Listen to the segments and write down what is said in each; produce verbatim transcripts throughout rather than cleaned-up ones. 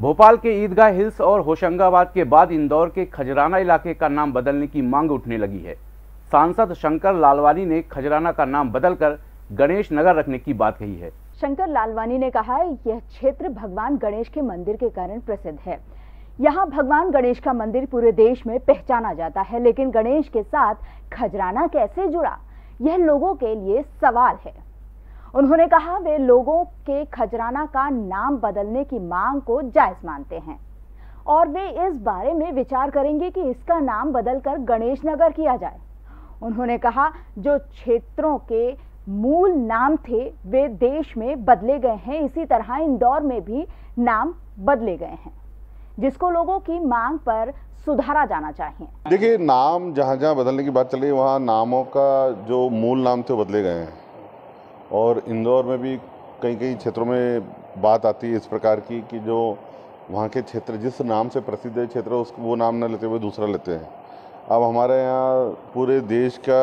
भोपाल के ईदगाह हिल्स और होशंगाबाद के बाद इंदौर के खजराना इलाके का नाम बदलने की मांग उठने लगी है। सांसद शंकर लालवानी ने खजराना का नाम बदलकर गणेश नगर रखने की बात कही है। शंकर लालवानी ने कहा, यह क्षेत्र भगवान गणेश के मंदिर के कारण प्रसिद्ध है। यहाँ भगवान गणेश का मंदिर पूरे देश में पहचाना जाता है, लेकिन गणेश के साथ खजराना कैसे जुड़ा, यह लोगों के लिए सवाल है। उन्होंने कहा, वे लोगों के खजराना का नाम बदलने की मांग को जायज मानते हैं और वे इस बारे में विचार करेंगे कि इसका नाम बदलकर गणेश नगर किया जाए। उन्होंने कहा, जो क्षेत्रों के मूल नाम थे वे देश में बदले गए हैं, इसी तरह इंदौर में भी नाम बदले गए हैं, जिसको लोगों की मांग पर सुधारा जाना चाहिए। देखिए, नाम जहाँ जहाँ बदलने की बात चल रही है वहाँ नामों का जो मूल नाम थे वो बदले गए हैं और इंदौर में भी कई कई क्षेत्रों में बात आती है इस प्रकार की कि जो वहाँ के क्षेत्र जिस नाम से प्रसिद्ध है क्षेत्र उसको वो नाम न लेते हुए दूसरा लेते हैं। अब हमारे यहाँ पूरे देश का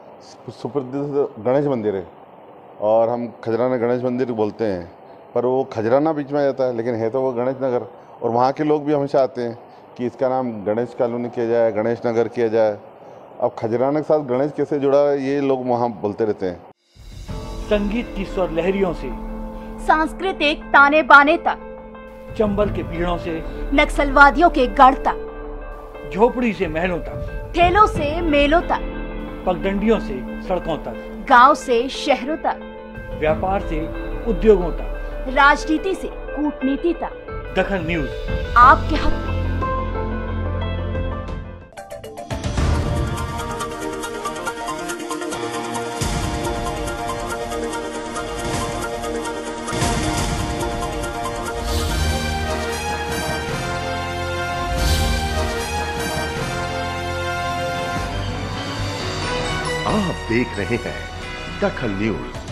सुप्रसिद्ध गणेश मंदिर है और हम खजराना गणेश मंदिर बोलते हैं, पर वो खजराना बीच में आ जाता है, लेकिन है तो वो गणेश नगर। और वहाँ के लोग भी हमेशा आते हैं कि इसका नाम गणेश कॉलोनी किया जाए, गणेश नगर किया जाए। अब खजराना के साथ गणेश कैसे जुड़ा है ये लोग वहाँ बोलते रहते हैं। संगीत की स्वर लहरियों से सांस्कृतिक ताने बाने तक, चंबल के पीड़ों से नक्सलवादियों के गढ़ तक, झोपड़ी से महलों तक, ठेलों से मेलों तक, पगडंडियों से सड़कों तक, गांव से शहरों तक, व्यापार से उद्योगों तक, राजनीति से कूटनीति तक, दखल न्यूज आपके हाथ में। आप देख रहे हैं दखल न्यूज।